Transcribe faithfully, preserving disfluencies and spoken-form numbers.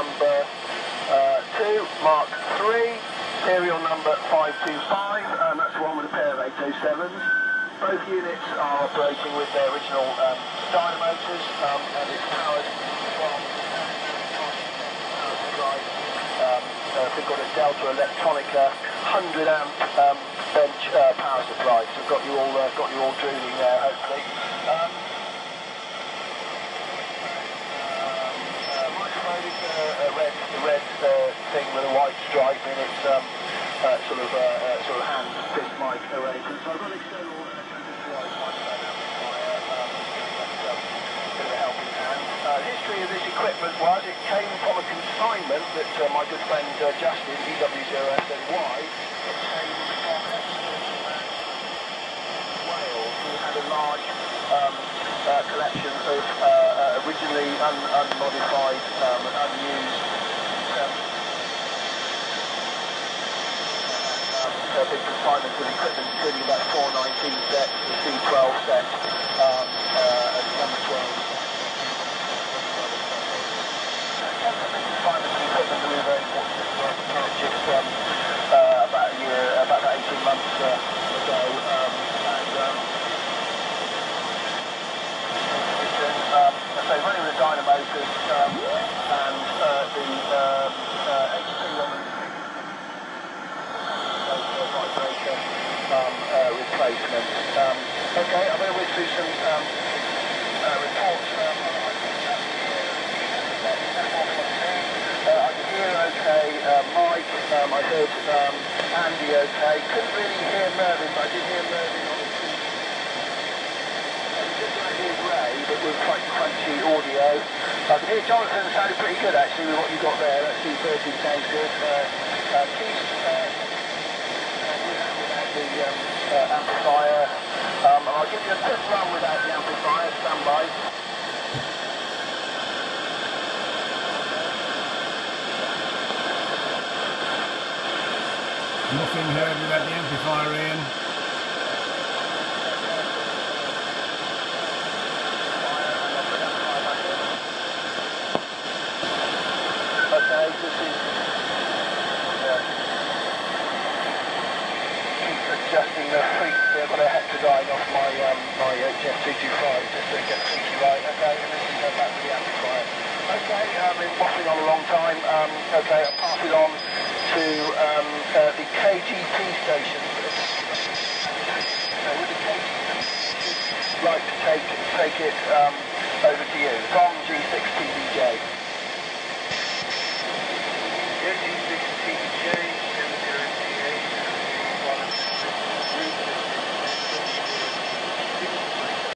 number uh, two, Mark three, serial number five two five, and that's the one with a pair of eight oh sevens. Both units are operating with their original um, dynamotors, um, and it's powered from power supply. Um, uh, we've got a Delta Electronica one hundred amp um, bench uh, power supply, so we've got you all uh, got you all drooling there, hopefully. Um, A red, a red uh, thing with a white stripe in its um, uh, sort of uh, uh, sort of hand fist mic arrangement. So I've got external uh, transistor microphone amplifier. Um, that's um, a bit of a helping hand. Uh, the history of this equipment was it came from a consignment that uh, my good friend uh, Justin, D W zero S N Y, obtained from Wales, who had a large um, uh, collection of uh, uh, originally un unmodified um, and unused um, um, uh, big consignments of equipment, including about four nineteen sets, the C twelve set, um, uh, and one twelve. Consignments of equipment that we were very fortunate to purchase um, uh, about a year, about eighteen months uh, ago, um, and um, Um, so running with the dynamotors um, and uh, the um, uh, H two one vibration um, uh, replacement. Um, okay, I'm going to whiz through some um, uh, reports. Um, uh, I can hear okay, uh, Mike, um, I heard um, Andy okay. Couldn't really hear Mervyn, but I did hear Mervyn on the T V. Ray, but with quite crunchy audio. I can hear Jonathan sounded pretty good actually with what you got there. That C thirteen sounds good. Uh, uh, Keith, uh, without the um, uh, amplifier. Um, and I'll give you a quick run without the amplifier. Stand by. Nothing heard without the amplifier, Ian. Okay, this is uh, keep adjusting the freak. I've got a hectodyne off my um, my H F two twenty-five just to get freaky right. Okay, and this is uh, back to the amplifier. Okay, I've been waffling on a long time. Um, okay, I'll pass it on to um, uh, the K G P station. So with the K G P, I'd like to take take it um, over to you. From